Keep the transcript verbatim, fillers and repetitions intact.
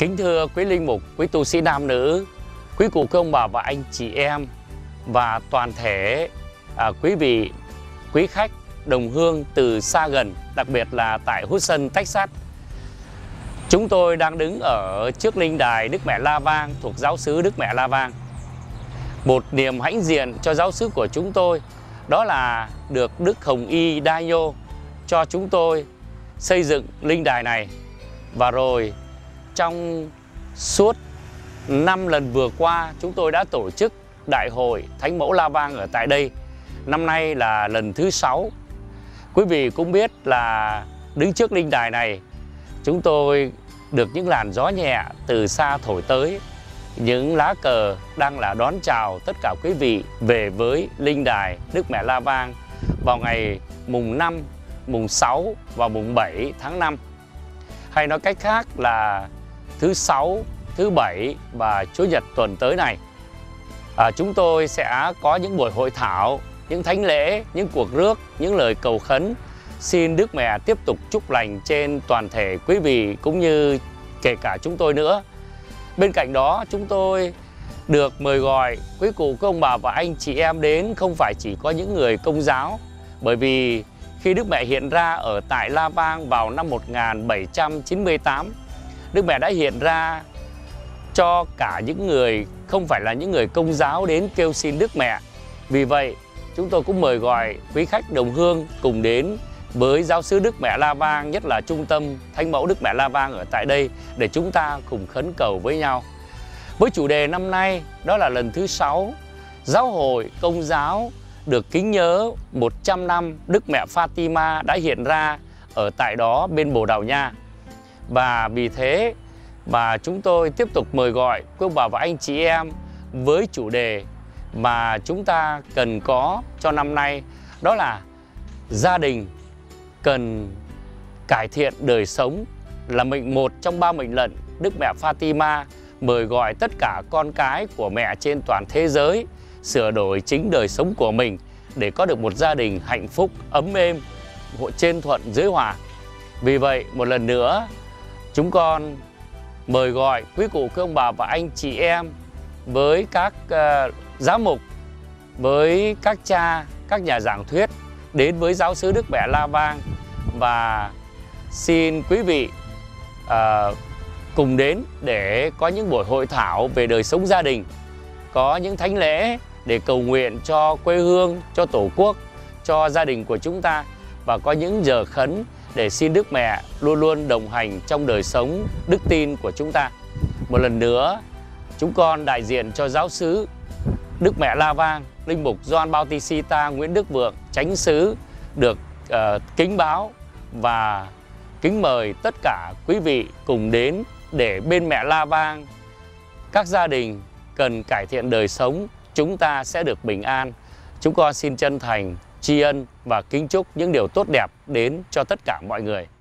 Kính thưa quý linh mục, quý tu sĩ nam nữ, quý cụ cô ông bà và anh chị em và toàn thể à, quý vị, quý khách đồng hương từ xa gần, đặc biệt là tại Houston, Texas. Chúng tôi đang đứng ở trước linh đài Đức Mẹ La Vang thuộc giáo xứ Đức Mẹ La Vang. Một niềm hãnh diện cho giáo xứ của chúng tôi đó là được Đức Hồng Y Dayo cho chúng tôi xây dựng linh đài này. Và rồi trong suốt năm lần vừa qua, chúng tôi đã tổ chức Đại hội Thánh Mẫu La Vang ở tại đây. Năm nay là lần thứ sáu. Quý vị cũng biết là đứng trước linh đài này, chúng tôi được những làn gió nhẹ từ xa thổi tới. Những lá cờ đang là đón chào tất cả quý vị về với linh đài Đức Mẹ La Vang vào ngày mùng năm, mùng sáu và mùng bảy tháng năm. Hay nói cách khác là thứ sáu, thứ bảy và Chủ nhật tuần tới này. À, chúng tôi sẽ có những buổi hội thảo, những thánh lễ, những cuộc rước, những lời cầu khấn. Xin Đức Mẹ tiếp tục chúc lành trên toàn thể quý vị cũng như kể cả chúng tôi nữa. Bên cạnh đó, chúng tôi được mời gọi quý cụ, các ông bà và anh chị em đến không phải chỉ có những người Công giáo. Bởi vì khi Đức Mẹ hiện ra ở tại La Vang vào năm một nghìn bảy trăm chín mươi tám, Đức Mẹ đã hiện ra cho cả những người không phải là những người Công giáo đến kêu xin Đức Mẹ. Vì vậy, chúng tôi cũng mời gọi quý khách đồng hương cùng đến với giáo xứ Đức Mẹ La Vang, nhất là trung tâm Thánh Mẫu Đức Mẹ La Vang ở tại đây, để chúng ta cùng khấn cầu với nhau. Với chủ đề năm nay đó là lần thứ sáu, Giáo hội Công giáo được kính nhớ một trăm năm Đức Mẹ Fatima đã hiện ra ở tại đó bên Bồ Đào Nha. Và vì thế mà chúng tôi tiếp tục mời gọi quý bà và anh chị em với chủ đề mà chúng ta cần có cho năm nay, đó là gia đình cần cải thiện đời sống, là mệnh một trong ba mệnh lệnh Đức Mẹ Fatima mời gọi tất cả con cái của mẹ trên toàn thế giới sửa đổi chính đời sống của mình để có được một gia đình hạnh phúc, ấm êm, trên thuận dưới hòa. Vì vậy, một lần nữa, chúng con mời gọi quý cụ, các ông bà và anh chị em với các uh, giám mục, với các cha, các nhà giảng thuyết đến với giáo xứ Đức Mẹ La Vang. Và xin quý vị uh, cùng đến để có những buổi hội thảo về đời sống gia đình, có những thánh lễ để cầu nguyện cho quê hương, cho Tổ quốc, cho gia đình của chúng ta, và có những giờ khấn để xin Đức Mẹ luôn luôn đồng hành trong đời sống đức tin của chúng ta. Một lần nữa, chúng con đại diện cho giáo xứ Đức Mẹ La Vang, linh mục Gioan Bautista Nguyễn Đức Vượng, chánh xứ, được uh, kính báo và kính mời tất cả quý vị cùng đến để bên Mẹ La Vang, các gia đình cần cải thiện đời sống, chúng ta sẽ được bình an. Chúng con xin chân thành tri ân và kính chúc những điều tốt đẹp đến cho tất cả mọi người.